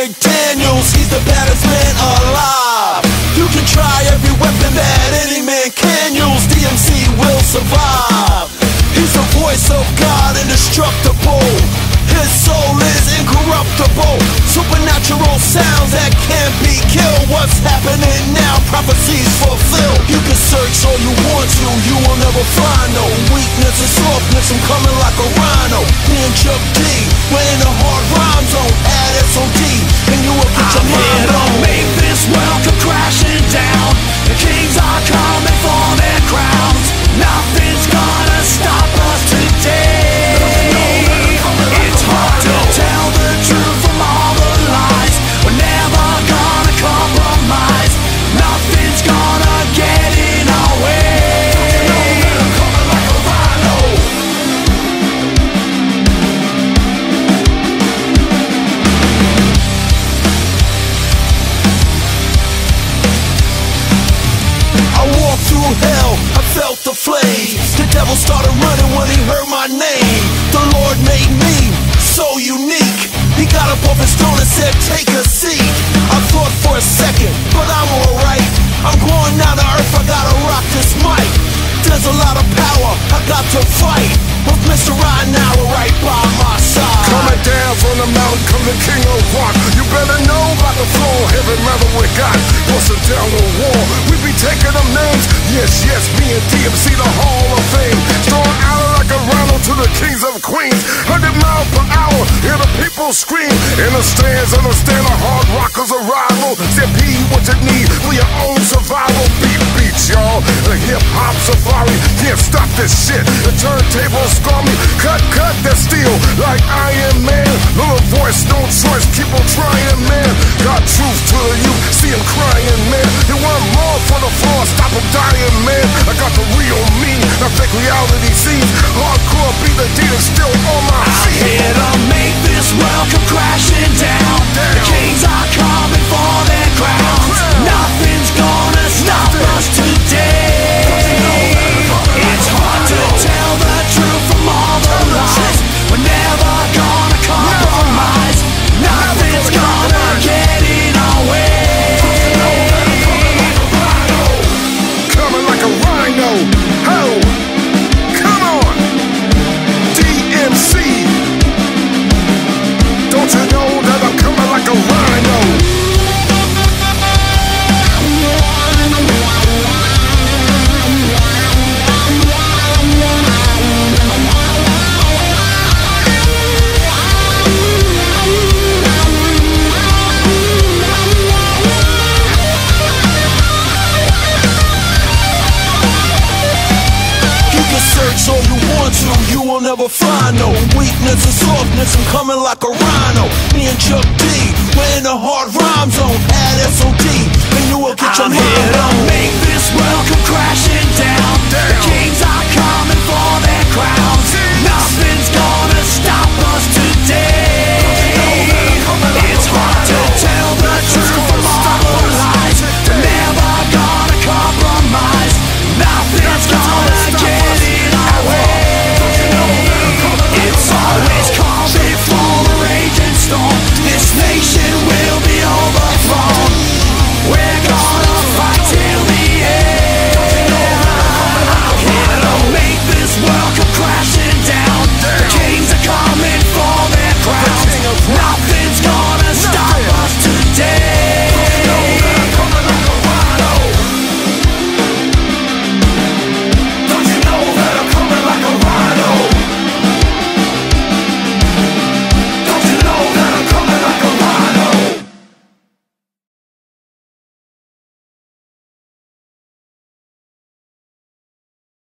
Rick Daniels, he's the baddest man alive. You can try every weapon that any man can use, DMC will survive. He's the voice of God, indestructible. His soul is incorruptible. Supernatural sounds that can't be killed. What's happening now? Prophecies fulfilled. You can search all you want to, you will never find no weakness and softness. I'm coming like a rhino. Me and Chuck D, we're in a hard rhyme zone. Add SOD, and you will get your mind on. Make this world come crashing down. The kings are coming for their crowns. Nothing's gonna stop us today. It's hard to tell the truth from all the lies. We're never gonna compromise. Nothing's gonna get in our way. I'm coming like a rhino. I walked through hell, I felt the flames. The devil started running when he heard my name. The Lord made me so unique. He got up off his throne and said, take a seat. I thought for a second, but I'm alright. I'm going down to earth, I gotta rock this mic. There's a lot of power, I got to fight with Mr. Rhino right by my side. Coming down from the mountain, come the king of rock. You better know about the flow, heavy metal we got. Busting down the wall, we be taking them names. Yes, yes, me and DMC, the Hall of Fame. Throwing out like a rhino to the kings of queens. 100 miles per hour, hear the people scream. In the stands, understand the hard rockers arrival. Stampede what you need for your own survival. Beat beats, y'all. The hip-hop safari can't stop this shit. The turntables scar me. Cut that steel like Iron Man. Little voice, no choice, keep on trying, man. Got truth to the youth, see him crying, man. They want more for the floor, stop him dying, man. I got the real me, not fake reality scenes. Hardcore beat the deed is still on my feet. I'm here to make this world come crashing down. The kings are coming for their crowns. Nothing's gonna stop us today. It's hard to tell the truth from all the lies. We're never gonna compromise. Nothing's gonna get in our way. Coming like a rhino. Ho! Come on! DMC! Don't you know that I'm coming like a rhino? Search all you want to, you will never find no weakness and softness. I'm coming like a rhino. Me and Chuck D, we're in a hard rhyme zone. Add SOD, and you will get your I'm mind here to on. make this world